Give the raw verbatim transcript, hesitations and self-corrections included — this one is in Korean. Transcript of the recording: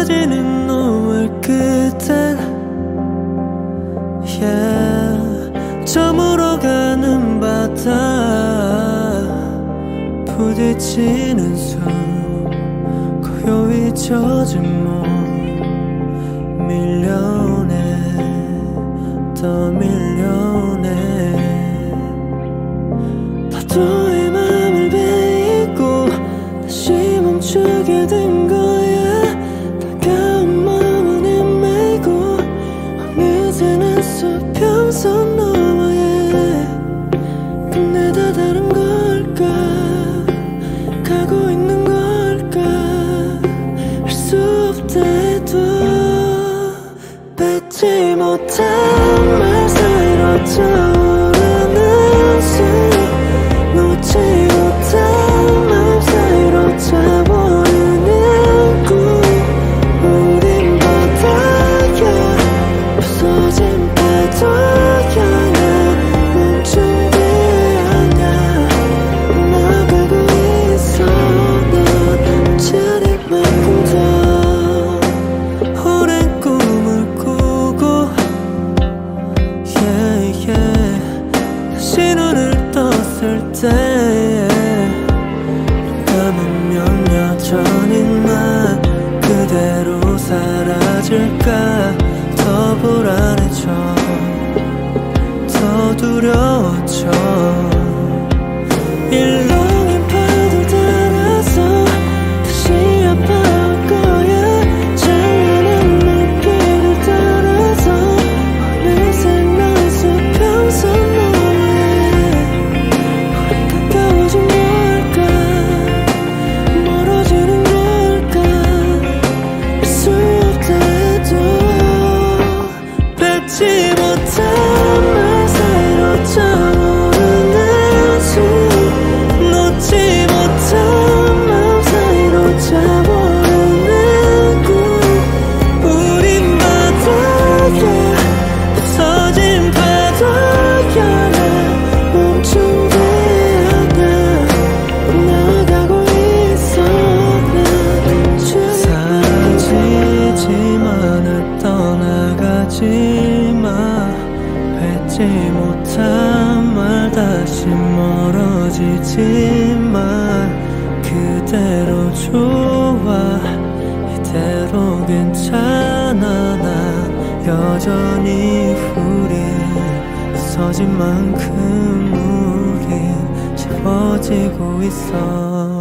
쏟아지는 노을 끝엔 yeah, 저물어가는 바다 부딪히는 손 고요히 젖은 몸 밀려오네 또 밀려오네 파도의 맘을 베이고 다시 멈추게 된 거야 다가온 마음은 헤매고 어느새는 수평선 너머에 끝내 다 다른 걸까 가고 있는 걸까 알 수 없다 해도 뱉지 못한 말 사이로 떠오르는 숨 놓지 못한 맘 사이로 차보이는 꿈 우린 바다야 없어진 파도야 난 멈춘 게 아냐 나가고 있어 넌 자리만큼 더 오랜 꿈을 꾸고 yeah, yeah. 다시 눈을 떴을 때 감으면 여전히 난 그대로 사라질까 더 불안해져 더 두려워져 일렁인 파도 따라서 다시 아파올 거야 찬란한 물길을 따라서 어느새 난 수평선 너머에 우리 가까워진 걸까 멀어지는 걸까 알 수 없다 해도 뱉지 못한 말 사이로 떠오르는 숨 놓지 못한 맘 사이로 차보이는 꿈 우린 바다야 없어진 파도야 난 멈춘 게 아냐 나가고 있어 난 사라지지만 날 떠나가지 마 뱉지 못한 말 다시 멀어지지 마 그대로 좋아 이대로 괜찮아 난 여전히 우리 없어진 만큼 우린 채워지고 있어